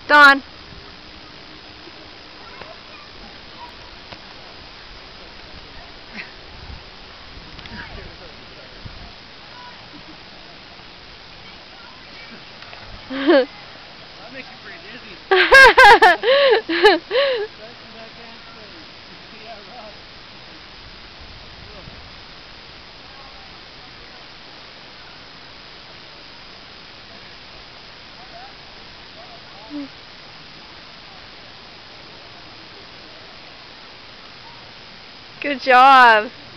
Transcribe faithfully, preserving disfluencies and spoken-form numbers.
Dawn. That makes you pretty dizzy. Good job.